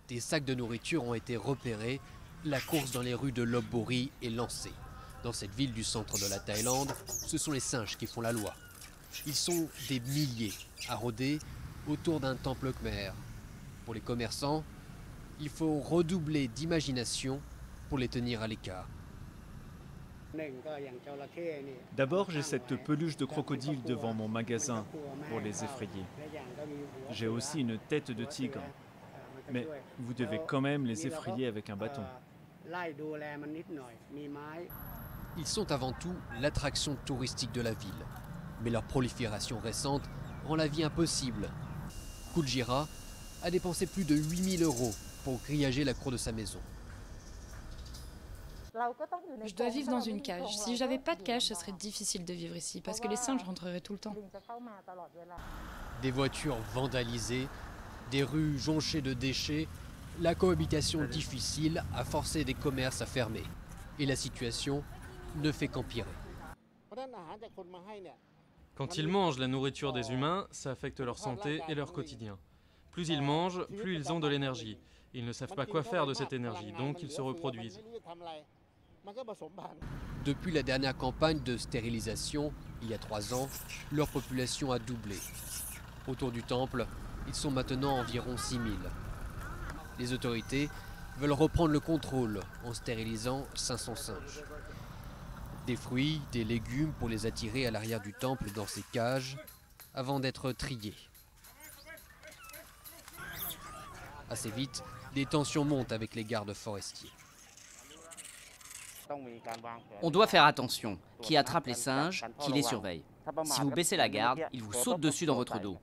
Des sacs de nourriture ont été repérés. La course dans les rues de Lopburi est lancée. Dans cette ville du centre de la Thaïlande, ce sont les singes qui font la loi. Ils sont des milliers à rôder autour d'un temple khmer. Pour les commerçants, il faut redoubler d'imagination pour les tenir à l'écart. D'abord, j'ai cette peluche de crocodile devant mon magasin pour les effrayer. J'ai aussi une tête de tigre. Mais vous devez quand même les effrayer avec un bâton. Ils sont avant tout l'attraction touristique de la ville. Mais leur prolifération récente rend la vie impossible. Kujira a dépensé plus de 8 000 € pour grillager la cour de sa maison. Je dois vivre dans une cage. Si j'avais pas de cage, ce serait difficile de vivre ici, parce que les singes rentreraient tout le temps. Des voitures vandalisées, des rues jonchées de déchets, la cohabitation difficile a forcé des commerces à fermer. Et la situation ne fait qu'empirer. Quand ils mangent la nourriture des humains, ça affecte leur santé et leur quotidien. Plus ils mangent, plus ils ont de l'énergie. Ils ne savent pas quoi faire de cette énergie, donc ils se reproduisent. Depuis la dernière campagne de stérilisation, il y a 3 ans, leur population a doublé. Autour du temple, ils sont maintenant environ 6 000. Les autorités veulent reprendre le contrôle en stérilisant 500 singes. Des fruits, des légumes pour les attirer à l'arrière du temple dans ces cages avant d'être triés. Assez vite, des tensions montent avec les gardes forestiers. On doit faire attention. Qui attrape les singes, qui les surveille. Si vous baissez la garde, ils vous sautent dessus dans votre dos.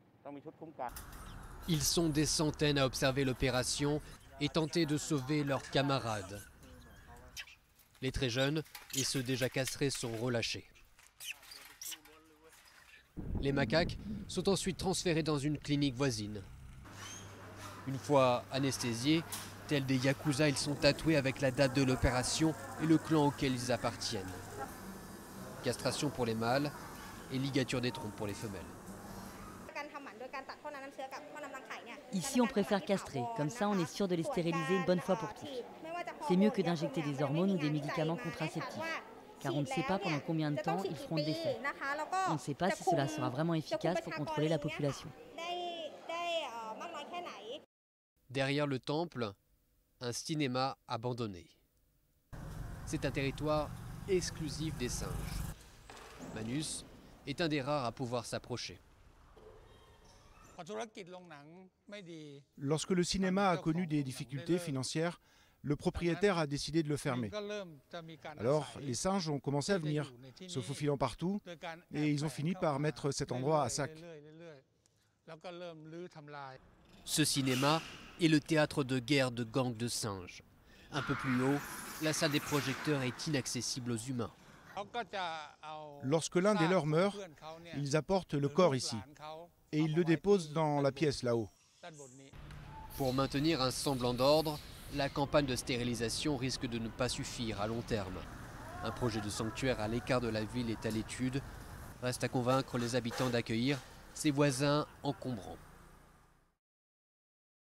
Ils sont des centaines à observer l'opération et tenter de sauver leurs camarades. Les très jeunes et ceux déjà castrés sont relâchés. Les macaques sont ensuite transférés dans une clinique voisine. Une fois anesthésiés, tels des yakuza, ils sont tatoués avec la date de l'opération et le clan auquel ils appartiennent. Castration pour les mâles et ligature des trompes pour les femelles. Ici, on préfère castrer. Comme ça, on est sûr de les stériliser une bonne fois pour toutes. C'est mieux que d'injecter des hormones ou des médicaments contraceptifs. Car on ne sait pas pendant combien de temps ils feront de l'effet. On ne sait pas si cela sera vraiment efficace pour contrôler la population. Derrière le temple, un cinéma abandonné. C'est un territoire exclusif des singes. Manus est un des rares à pouvoir s'approcher. Lorsque le cinéma a connu des difficultés financières, le propriétaire a décidé de le fermer. Alors, les singes ont commencé à venir, se faufilant partout, et ils ont fini par mettre cet endroit à sac. Ce cinéma est le théâtre de guerre de gangs de singes. Un peu plus haut, la salle des projecteurs est inaccessible aux humains. Lorsque l'un des leurs meurt, ils apportent le corps ici, et ils le déposent dans la pièce là-haut. Pour maintenir un semblant d'ordre, la campagne de stérilisation risque de ne pas suffire à long terme. Un projet de sanctuaire à l'écart de la ville est à l'étude. Reste à convaincre les habitants d'accueillir ces voisins encombrants.